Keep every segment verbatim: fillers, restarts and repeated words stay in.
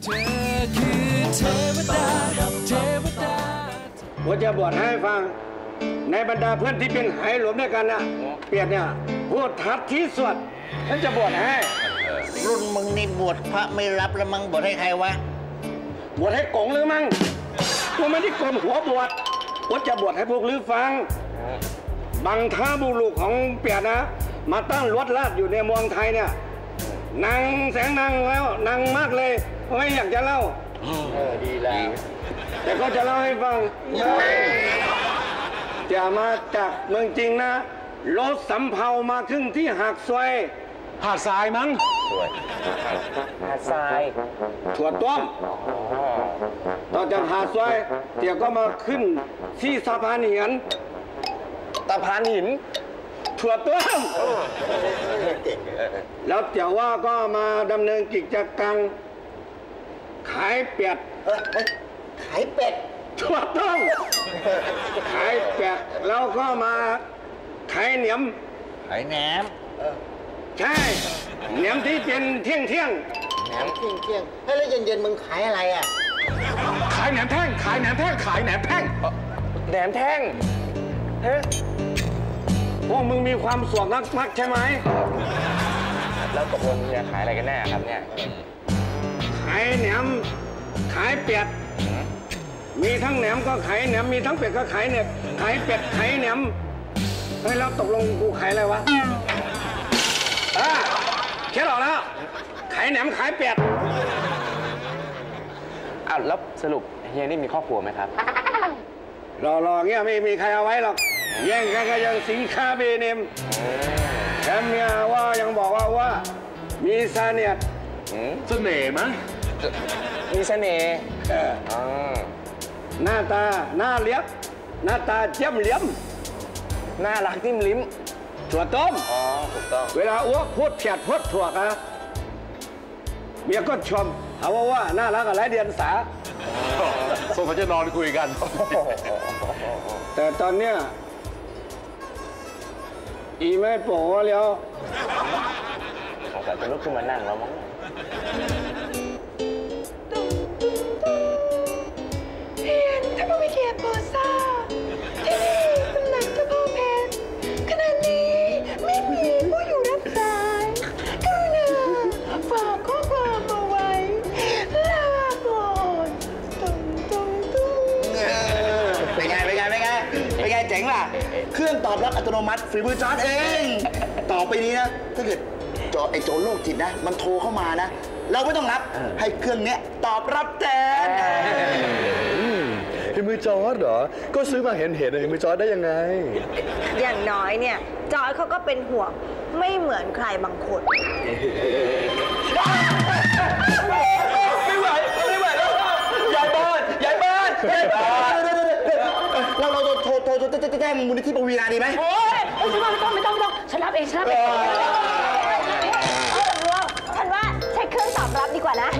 ผมจะบวชให้ฟังในบรรดาเพื่อนที่เป็นไหหลวมด้วยกันนะเปียดเนี่ยพูดทัดที่สุดฉันจะบวชให้รุ่นมึงนี่บวชพระไม่รับแล้วมึงบวชให้ใครวะบวชให้กงหรือมั้งกูไม่ได้กลมหัวบวชผมจะบวชให้พวกลือฟังบางท่าบุรุษของเปียดนะมาตั้งรถลาดอยู่ในเมืองไทยเนี่ยนางแสงนางแล้วนางมากเลยไม่อยากจะเล่าเออดีแล้วแต่ก็จะเล่าให้ฟังจะมาจากเมืองจริงนะรถสำเภามาถึงที่หาดทรายหาดทรายมั้งหาดทรายถั่วต้มต่อจากหาดทรายเดี๋ยวก็มาขึ้นที่สะพานหินสะพานหินถั่วต้มแล้วเดี๋ยวว่าก็มาดำเนินกิจการขายเป็ดขายเป็ดถั่วต้มขายเป็ดแล้วก็มาขายเหนียมขายแหนมใช่เหนียมที่เป็นเที่ยงเที่ยงแหนมเที่ยงเที่ยงให้แล้วเย็นเย็นมึงขายอะไรอ่ะขายแหนมแท่งขายแหนมแท่งขายแหนมแท่งแหนมแท่งเฮ้พวกมึงมีความสวกนักๆใช่ไหมแล้วตกลงจะขายอะไรกันแน่ครับเนี่ยขายแหนมขายเป็ดมีทั้งแหนมก็ขายแหนมมีทั้งเป็ดก็ขายเนี่ยขายเป็ดขายแหนมเฮ้ยแล้วตกลงกูขายอะไรวะอ่าแค่หรอกแล้วขายแหนมขายเป็ดอ้าวแล้วสรุปเฮียนี่มีครอบครัวไหมครับรอๆเงี้ยไม่มีใครเอาไว้หรอกแย่งกันก็ยังสินค้าเบเนมแถมเมียว่ายังบอกว่าว่ามีเสน่ห์เสน่ห์มั้งมีเสน่ห์หน้าตาหน้าเลี้ยบหน้าตาเจียมเลี้ยมน่ารักจิ้มลิ้มถั่วต้มอ๋อถูกต้องเวลาอ้วกพูดเพียดพูดถั่วกันเมียก็ชมเอาว่าว่าน่ารักอะไรเดียนสาสงสัยจะนอนคุยกันแต่ตอนเนี้ยอีไม่โป๋แล้วสงสัยจะลุกขึ้นมานั่งแล้วมั้งเพียนถ้าไม่เกียรติโบซ่าที่นี่ตำหนักเจ้าพ่อเพชรขณะนี้ไม่มีผู้อยู่รับสายกรุณาฝากข้อความเอาไว้ลาก่อนตุ้มตุ้มตุ้มเป็นไงเป็นไงเป็นไงเป็นไงเจ๋งล่ะเครื่องตอบรับอัตโนมัติฝีมือจอร์จเองต่อไปนี้นะถ้าเกิดจอไอโจรโรคจิตนะมันโทรเข้ามานะเราไม่ต้องรับให้เครื่องเนี้ยตอบรับแทนฝีมือจอร์จเหรอก็ซื้อมาเห็นเห็นฝีมือจอร์จได้ยังไงอย่างน้อยเนี่ยจอร์จเขาก็เป็นห่วงไม่เหมือนใครบางคนไม่ไหวไม่ไหวแล้วยายบ้านยายบ้านยายบ้านเราเราโทรโทรโทรแจ้งมูลนิธิปวีณาดีไหมโอ้ยไม่ต้องไม่ต้องไม่ต้องไม่ต้องฉันรับเองฉันรับเองฉันว่าใช้เครื่องตอบรับดีกว่านะ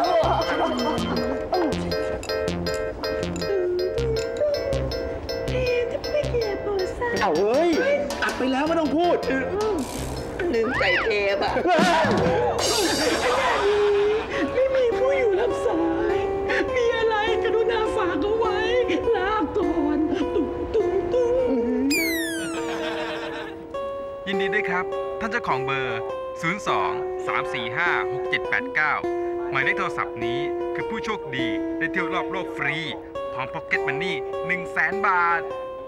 เอาเฮ้ยอัดไปแล้วไม่ต้องพูดลืมใส่เทปอ่ะไม่มีผู้อยู่รับสายมีอะไรกรุณาฝากเอาไว้ลาก่อนตุ้มตุ้มตุ้มยินดีด้วยครับท่านเจ้าของเบอร์ศูนย์ สอง สาม สี่ ห้า หก เจ็ด แปด เก้าหมายเลขโทรศัพท์นี้คือผู้โชคดีได้เที่ยวรอบโลกฟรีพร้อมพ็อกเก็ตมันนี่ หนึ่งแสน บาท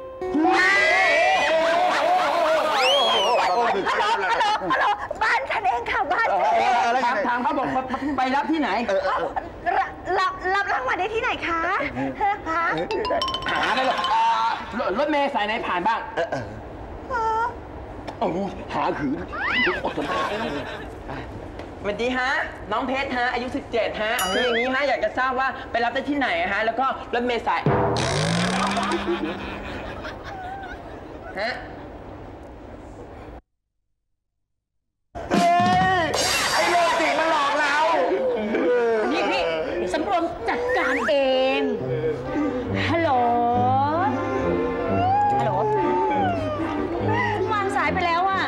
ฮัลโหลฮัลโหลฮัลโหลบ้านฉันเองค่ะบ้านฉันเองทางทางเขาบอกไปรับที่ไหนรับรับรางวัลได้ที่ไหนคะฮะหาได้หรอรถเมล์สายไหนผ่านบ้างหาขืนสวัสดีฮะน้องเพชรฮะอายุสิบเจ็ดฮะคืออย่างนี้ฮะอยากจะทราบว่าไปรับได้ที่ไหนฮะแล้วก็รถเมล์สายฮะไอ้โรคจิตมันหลอกเรานี่พี่สำรวมจัดการเองฮัลโหลฮัลโหลวางสายไปแล้วอ่ะ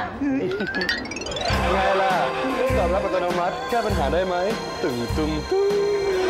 ไงล่ะตอบรับอัตโนมัติแก้ปัญหาได้ไหมตึงตึงตึง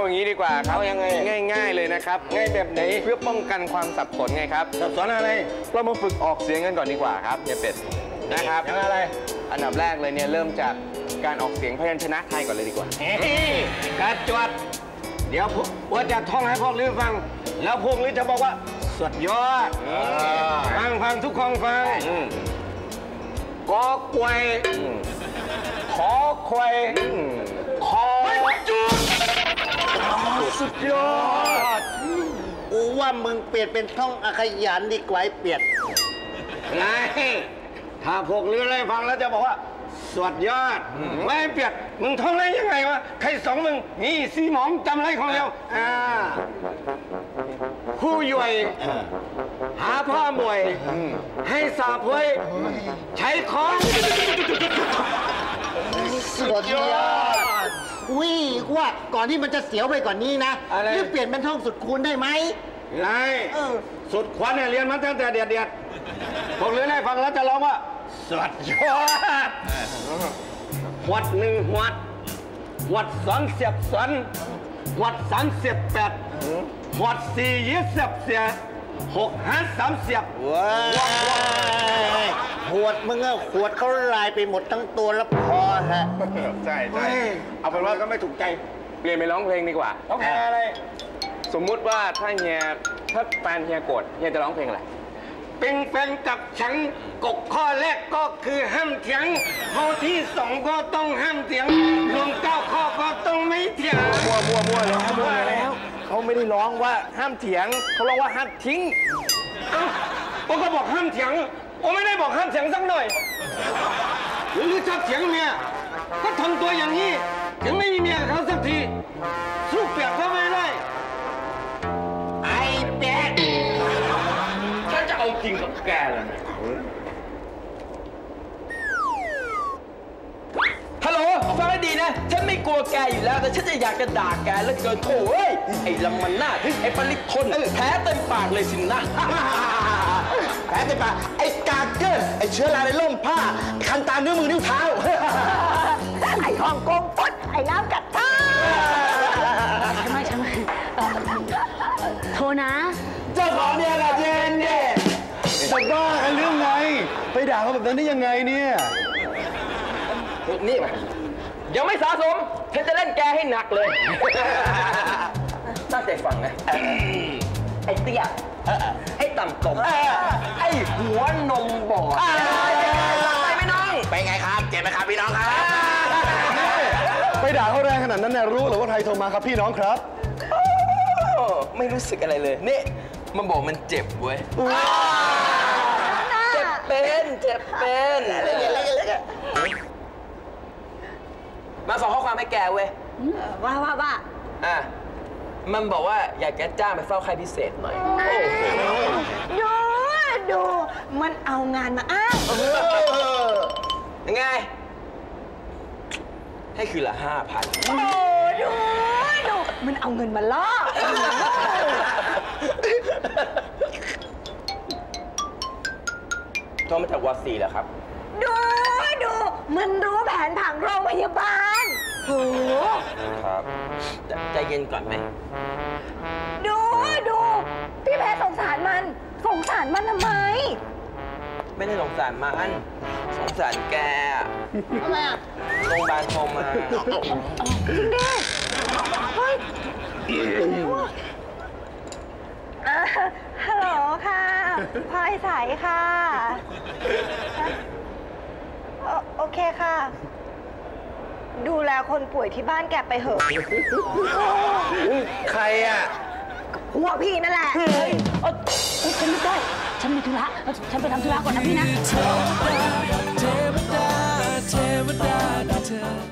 อย่างนี้ดีกว่าครับเอายังไงง่ายๆเลยนะครับง่ายแบบไหนเพื่อป้องกันความสับสนไงครับสับสนอะไรเรามาฝึกออกเสียงกันก่อนดีกว่าครับเฮียเป็ดนะครับยังอะไรอันดับแรกเลยเนี่ยเริ่มจากการออกเสียงพยัญชนะไทยก่อนเลยดีกว่าเฮ้ยกระจวดเดี๋ยวพวกว่าจะท่องให้พวกลือฟัง แล้วพวกลือจะบอกว่าสุดยอดฟังฟังทุกคนฟังกอควยขอควยคอจุดสุดยอดกูว่ามึงเปลี่ยนเป็นท่องอาขยันดีกว่าไอ้เปียดไงถ้าพวกลืออะไรฟังแล้วจะบอกว่าสวดยอดไม่เปียกมึงท่องได้ยังไงวะใครสองมึงนี่สีหมองจำไรของเร็วอ่าผู้ย่วยหาพ่อมวยให้สาบเว้ยใช้ของสุดยอดวิ่งว่าก่อนที่มันจะเสียวไปกว่านนี้นะรีบเปลี่ยนเป็นท่องสุดคูณได้ไหมไรสุดขวัญเนี่ยเรียนมาตั้งแต่เดียดเดียดพวกลือได้ฟังแล้วจะร้องว่าสวดยอดหวัดหนึ่งหวัดหวัดสองเสียบสองหวัดสามเสียบแปดหวัดสี่ยี่สิบเสียหกห้าสามเสียบว้ายขวดมึงอะขวดเขาลายไปหมดทั้งตัวแล้วพอฮะใช่ใช่เอาเป็นว่าก็ไม่ถูกใจเปลี่ยนไปร้องเพลงดีกว่าต้องแพ้อะไรสมมุติว่าถ้าเฮียถ้าแฟนเฮียโกรธเฮียจะร้องเพลงอะไรเป็นแฟนกับฉันกฎข้อแรกก็คือห้ามเถียงข้อที่สองก็ต้องห้ามเถียงรวมเก้าข้อก็ต้องไม่เถียงมั่วมั่วมั่วแล้วมั่วแล้วเขาไม่ได้ร้องว่าห้ามเถียงเขาร้องว่าห้ามทิ้งเอ้าผมก็บอกห้ามเถียงผมไม่ได้บอกห้ามเถียงสักหน่อยหรือชอบเถียงเมียก็ทำตัวอย่างนี้ถึงไม่มีเมียกับเขาสักทีสู้เปียกเขาไม่ได้ไอ้เปียดฉันจะเอาจริงกับแกเลยฮัลโหลฟังให้ดีนะ ฉันไม่กลัวแกอยู่แล้ว แต่ฉันจะอยากจะด่าแกแล้วเกินโถ่เอ้ย ไอ้ลำมันหน้าไอ้ปริทนแพ้เต็มปากเลยสินะแผลเต็มปากไอ้กาเกิลไอ้เชื้อราในร่มผ้า คันตามนิ้วมือนิ้วเท้าไอ้ฮ่องกงปุ๊ดไอ้น้ำกัดท่าใช่ไหมใช่ไหมเอ่อโทรนะเจ้าของเนี่ยละเย็นเนี่ยจะบ้ากันเรื่องไง ไปด่าเขาแบบนั้นได้ยังไงเนี่ยนี่ยังไม่สะสม ฉันจะเล่นแกให้หนักเลย ตั้งใจฟังนะ ไอ้เตี้ยไอ้ต่ำตมไอ้หัวนมบอดไปไหมน้องไปไงครับ เจ็บไหมครับพี่น้องครับไปด่าเขาแรงขนาดนั้นนะรู้เหรือว่าใครโทรมาครับพี่น้องครับไม่รู้สึกอะไรเลย นี่ มันบอกมันเจ็บเว้ย เจ็บเป็น เจ็บเป็น มาส่งข้อความให้แกเว้ยว่าว่าว่าอ่ะ มันบอกว่าอยากจะจ้างไปเฝ้าใครพิเศษหน่อย โอ้โหดูดูมันเอางานมาอ้างยังไง ให้คืนละห้าพันโอ้ดูดูมันเอาเงินมาล่อโทรมาจากวอร์ซีเหรอครับดูดูมันรู้แผนผังโรงพยาบาลโหครับ ใจเย็นก่อนไหมดูดูพี่แพ้สงสารมันสงสารมันทำไมไม่ได้สงสารมันสงสารแกทำไมอ่ะโรงพยาบาลโทรมาจริงดิเฮ้ยเอ่อฮัลโหลค่ะพลอยใสค่ะโอโอเคค่ะ ดูแลคนป่วยที่บ้านแกไปเหอะใครอ่ะหัวพี่นั่นแหละเฮ้ยฉันไม่ได้ ฉันมีธุระ ฉันไปทำธุระก่อนนะพี่นะ